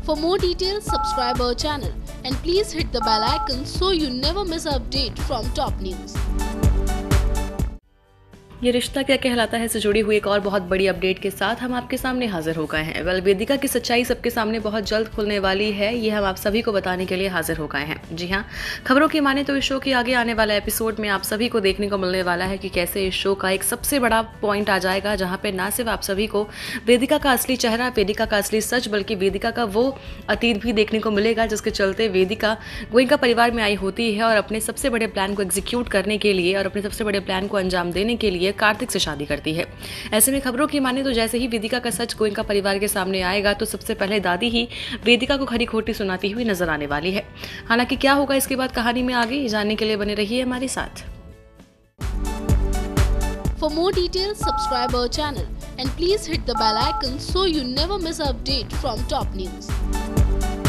For more details, subscribe our channel and please hit the bell icon so you never miss an update from top news. ये रिश्ता क्या कहलाता है से जुड़ी हुई एक और बहुत बड़ी अपडेट के साथ हम आपके सामने हाजिर हो गए हैं। वेदिका की सच्चाई सबके सामने बहुत जल्द खुलने वाली है, ये हम आप सभी को बताने के लिए हाजिर हो गए हैं। जी हाँ, खबरों की माने तो इस शो के आगे आने वाला एपिसोड में आप सभी को देखने को मिलने वाला है कि कैसे इस शो का एक सबसे बड़ा पॉइंट आ जाएगा, जहाँ पे ना सिर्फ आप सभी को वेदिका का असली चेहरा, वेदिका का असली सच, बल्कि वेदिका का वो अतीत भी देखने को मिलेगा जिसके चलते वेदिका गोयनका परिवार में आई होती है और अपने सबसे बड़े प्लान को एग्जीक्यूट करने के लिए और अपने सबसे बड़े प्लान को अंजाम देने के लिए कार्तिक से शादी करती है। ऐसे में खबरों की माने तो जैसे ही वेदिका का सच गोयनका परिवार के सामने आएगा तो सबसे पहले दादी ही वेदिका को खरी खोटी सुनाती हुई नजर आने वाली है। हालांकि क्या होगा इसके बाद कहानी में आगे, जानने के लिए बने रहिए हमारे साथ। For more details, subscribe our channel and please hit the bell icon so you never miss an update from top news.